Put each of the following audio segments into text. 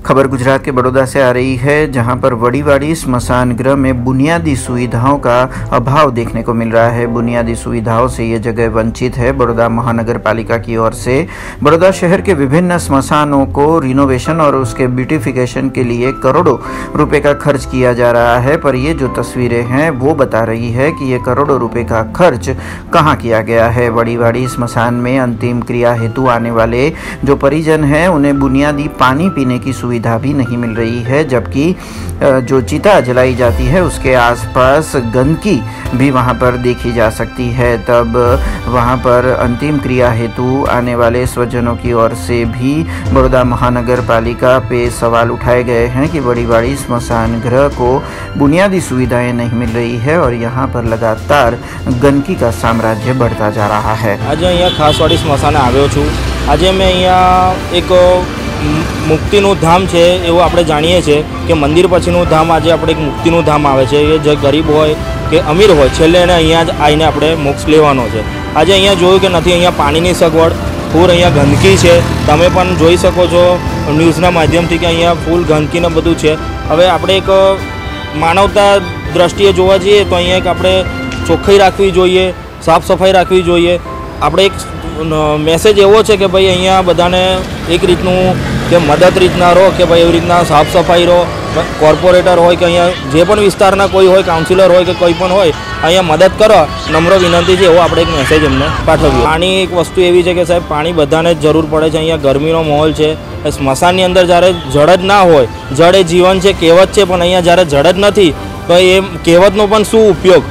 खबर गुजरात के बड़ौदा से आ रही है, जहां पर वड़ीवाड़ी स्मशान गृह में बुनियादी सुविधाओं का अभाव देखने को मिल रहा है। बुनियादी सुविधाओं से ये जगह वंचित है। बड़ौदा महानगर पालिका की ओर से बड़ौदा शहर के विभिन्न स्मशानों को रिनोवेशन और उसके ब्यूटिफिकेशन के लिए करोड़ों रुपए का खर्च किया जा रहा है, पर ये जो तस्वीरें हैं वो बता रही है कि ये करोड़ों रुपए का खर्च कहाँ किया गया है। वड़ीवाड़ी स्मशान में अंतिम क्रिया हेतु आने वाले जो परिजन हैं उन्हें बुनियादी पानी पीने की सुविधा भी नहीं मिल रही है, जबकि जो चिता जलाई जाती है उसके आसपास गंदगी भी वहां पर देखी जा सकती है। तब वहां पर अंतिम क्रिया हेतु आने वाले स्वजनों की ओर से भी बड़ौदा महानगर पालिका पे सवाल उठाए गए हैं कि वड़ीवाड़ी स्मशान गृह को बुनियादी सुविधाएं नहीं मिल रही है और यहाँ पर लगातार गंदगी का साम्राज्य बढ़ता जा रहा है। आज अहीं खासवाड़ी स्मशाने आव्यो छुं। आज मैं अहीं एक मुक्तिનું ધામ છે એવું આપણે જાણીએ છીએ કે મંદિર પછીનું ધામ આજે આપણે એક મુક્તિનું ધામ આવે છે। એ જે ગરીબ હોય કે અમીર હોય છેલ્લે એને અહીંયા જ આવીને આપણે મોક્ષ લેવાનો છે। આજે અહીંયા જોયું કે નથી અહીંયા પાણીની સગવડ, ફૂલ અહીંયા ગંદકી છે। તમે પણ જોઈ શકો છો ન્યૂઝના માધ્યમથી કે અહીંયા ફૂલ ગંદકી ને બધું છે। હવે આપણે એક માનવતા દ્રષ્ટિએ જોવા જઈએ તો અહીંયા એક આપણે ચોખ્ખાઈ રાખવી જોઈએ, સાફ સફાઈ રાખવી જોઈએ। આપણે એક મેસેજ એવો છે કે ભાઈ અહીંયા બધાને એક રીતનું કે મદદ રીતના રહો કે ભાઈ એવી રીતના સાફ સફાઈ રહો। કોર્પોરેટર હોય કે અહીંયા જે પણ વિસ્તારના કોઈ હોય, કાઉન્સિલર હોય કે કોઈ પણ હોય, અહીંયા મદદ કરો, નમ્ર વિનંતી છે, એવો આપણે એક મેસેજ એમને પાઠવ્યો। પાણી એક વસ્તુ એવી છે કે સાહેબ પાણી બધાને જ જરૂર પડે છે। અહીંયા ગરમીનો માહોલ છે। સ્મશાનની અંદર જ્યારે જળ જ ના હોય, જળ એ જીવન છે, કહેવત છે, પણ અહીંયા જ્યારે જળ જ નથી તો એ કહેવતનો પણ શું ઉપયોગ?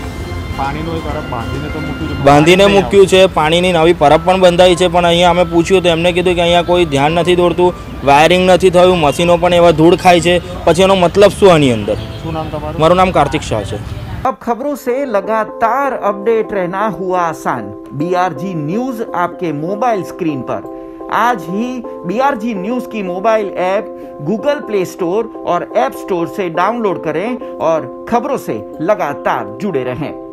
બાંધીને મૂક્યું છે, પાણીની નવી પરબ પણ બંધાઈ છે, પણ અહીંયા અમે પૂછ્યું તો એમને કીધું કે અહીંયા કોઈ ધ્યાન નથી દોરતું, વાયરિંગ નથી થયું, મશીનો પણ एवा धूल खाई છે। પછી એનો મતલબ શું આની અંદર? શું નામ તમારું? મારું નામ કાર્તિક શાહ છે। अब खबरों से लगातार अपडेट रहना हुआ आसान। BRG न्यूज आपके मोबाइल स्क्रीन पर। आज ही BRG न्यूज की mobile app Google Play Store और ऐप स्टोर से डाउनलोड करें और खबरों से लगातार जुड़े रहें।